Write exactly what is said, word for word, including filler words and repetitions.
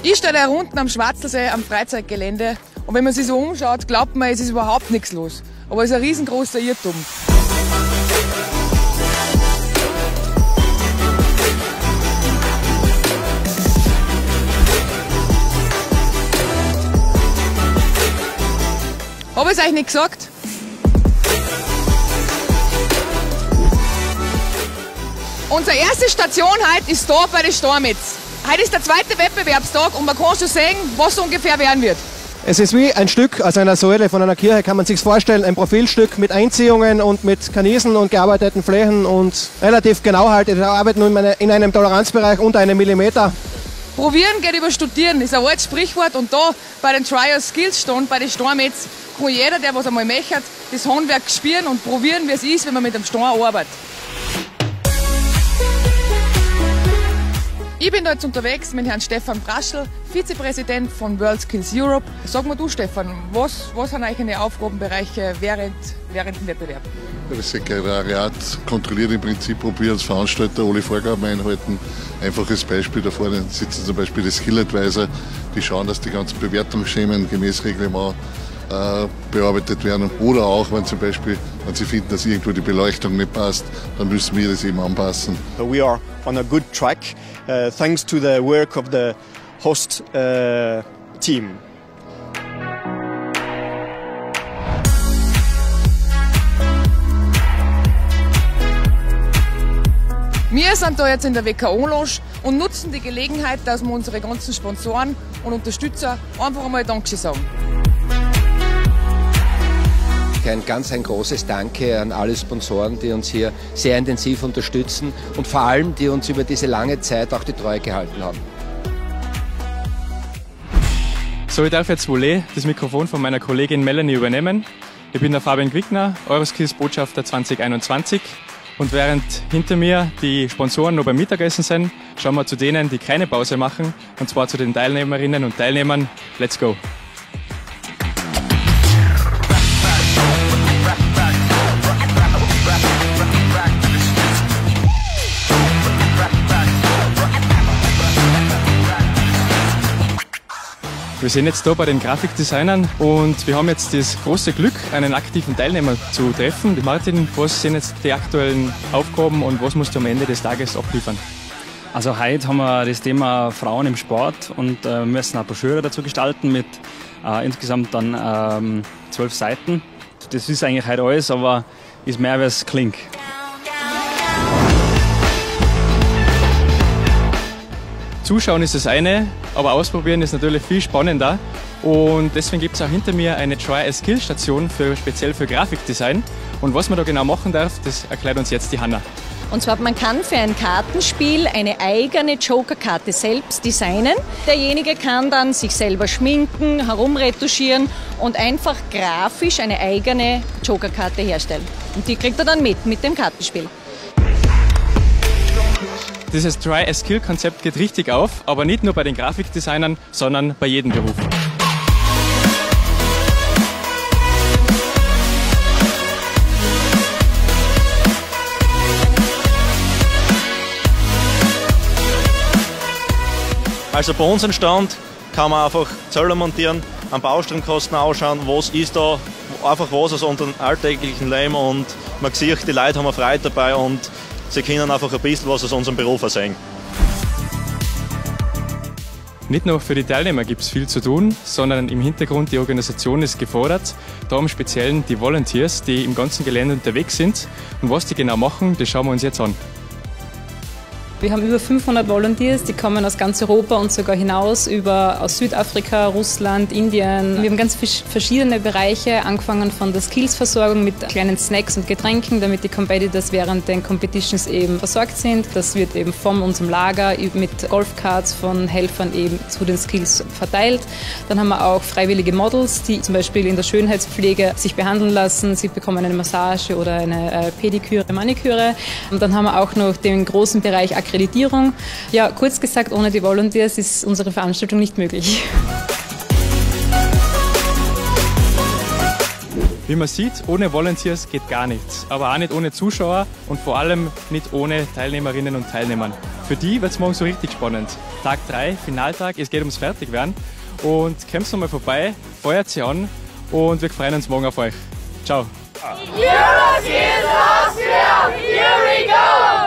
Ich stehe da unten am Schwarzelsee am Freizeitgelände und wenn man sich so umschaut, glaubt man, es ist überhaupt nichts los. Aber es ist ein riesengroßer Irrtum. Habe ich es euch nicht gesagt? Unsere erste Station heute ist da bei den Stormitz. Heute ist der zweite Wettbewerbstag und man kann schon sehen, was so ungefähr werden wird. Es ist wie ein Stück aus einer Säule von einer Kirche, kann man sich vorstellen, ein Profilstück mit Einziehungen und mit Karniesen und gearbeiteten Flächen und relativ genau halt. Wir arbeiten nun in einem Toleranzbereich unter einem Millimeter. Probieren geht über Studieren, ist ein altes Sprichwort und da bei den Trial Skills Stand, bei den Stormitz, kann jeder, der was einmal möchte, das Handwerk spüren und probieren, wie es ist, wenn man mit dem Stein arbeitet. Ich bin da jetzt unterwegs mit Herrn Stefan Braschl, Vizepräsident von World Skills Europe. Sag mal du, Stefan, was, was sind eigentlich deine Aufgabenbereiche während, während dem Wettbewerb? Das Sekretariat kontrolliert im Prinzip, ob wir als Veranstalter alle Vorgaben einhalten. Einfaches Beispiel, da vorne sitzen zum Beispiel die Skill Advisor, die schauen, dass die ganzen Bewertungsschemen gemäß Reglement äh, bearbeitet werden. Oder auch, wenn zum Beispiel, wenn sie finden, dass irgendwo die Beleuchtung nicht passt, dann müssen wir das eben anpassen. So we are on a good track, uh, thanks to the work of the host uh, team. Wir sind da jetzt in der W K O-Lounge und nutzen die Gelegenheit, dass wir unsere ganzen Sponsoren und Unterstützer einfach einmal Dankeschön sagen. Ein ganz ein großes Danke an alle Sponsoren, die uns hier sehr intensiv unterstützen und vor allem, die uns über diese lange Zeit auch die Treue gehalten haben. So, ich darf jetzt wohl das Mikrofon von meiner Kollegin Melanie übernehmen. Ich bin der Fabian Quickner, Euroskills-Botschafter zwanzig einundzwanzig. Und während hinter mir die Sponsoren noch beim Mittagessen sind, schauen wir zu denen, die keine Pause machen, und zwar zu den Teilnehmerinnen und Teilnehmern. Let's go! Wir sind jetzt hier bei den Grafikdesignern und wir haben jetzt das große Glück, einen aktiven Teilnehmer zu treffen. Martin, was sind jetzt die aktuellen Aufgaben und was musst du am Ende des Tages abliefern? Also heute haben wir das Thema Frauen im Sport und äh, müssen eine Broschüre dazu gestalten mit äh, insgesamt dann ähm, zwölf Seiten. Das ist eigentlich heute alles, aber ist mehr, wie es klingt. Zuschauen ist das eine, aber ausprobieren ist natürlich viel spannender. Und deswegen gibt es auch hinter mir eine Try-a-Skill-Station für, speziell für Grafikdesign. Und was man da genau machen darf, das erklärt uns jetzt die Hanna. Und zwar, man kann für ein Kartenspiel eine eigene Joker-Karte selbst designen. Derjenige kann dann sich selber schminken, herumretuschieren und einfach grafisch eine eigene Joker-Karte herstellen. Und die kriegt er dann mit, mit dem Kartenspiel. Dieses Try-a-Skill-Konzept geht richtig auf, aber nicht nur bei den Grafikdesignern, sondern bei jedem Beruf. Also bei uns im Stand kann man einfach Zöller montieren, an Baustromkosten ausschauen, was ist da, einfach was aus unserem alltäglichen Leben, und man sieht, die Leute haben Freude dabei und sie können einfach ein bisschen was aus unserem Beruf sehen. Nicht nur für die Teilnehmer gibt es viel zu tun, sondern im Hintergrund die Organisation ist gefordert. Da im Speziellen die Volunteers, die im ganzen Gelände unterwegs sind. Und was die genau machen, das schauen wir uns jetzt an. Wir haben über fünfhundert Volunteers, die kommen aus ganz Europa und sogar hinaus, über aus Südafrika, Russland, Indien. Wir haben ganz verschiedene Bereiche, angefangen von der Skills-Versorgung mit kleinen Snacks und Getränken, damit die Competitors während den Competitions eben versorgt sind. Das wird eben von unserem Lager mit Golfcards von Helfern eben zu den Skills verteilt. Dann haben wir auch freiwillige Models, die zum Beispiel in der Schönheitspflege sich behandeln lassen. Sie bekommen eine Massage oder eine Pediküre, Maniküre. Und dann haben wir auch noch den großen Bereich Akkreditierung. Ja, kurz gesagt, ohne die Volunteers ist unsere Veranstaltung nicht möglich. Wie man sieht, ohne Volunteers geht gar nichts, aber auch nicht ohne Zuschauer und vor allem nicht ohne Teilnehmerinnen und Teilnehmer. Für die wird es morgen so richtig spannend. Tag drei, Finaltag, es geht ums Fertigwerden und kommt noch mal vorbei, feuert sie an und wir freuen uns morgen auf euch. Ciao! Euroskills Austria, here we go!